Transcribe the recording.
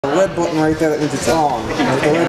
The red button right there, that means it's on.